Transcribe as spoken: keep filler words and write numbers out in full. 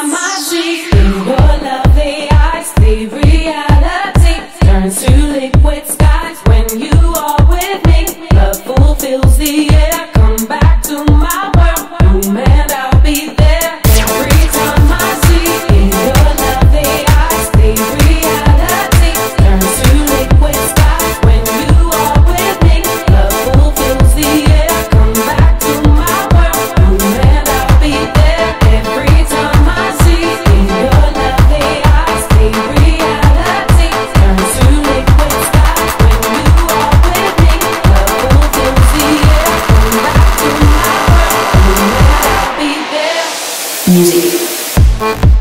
time I see in your lovely eyes, the reality turns to liquid skies when you are with me. Love fulfills the air. Come back to my world, boom, and I'll be there. Every time I see in your lovely eyes, the reality turns to liquid skies when you are with me. Love fulfills the air. Come back to my world, boom, and I'll be there. Every time I see in your lovely eyes, the reality turns to liquid skies when you are with me. Love fulfills the air. Come back to my world, boom, and I'll be there. Music.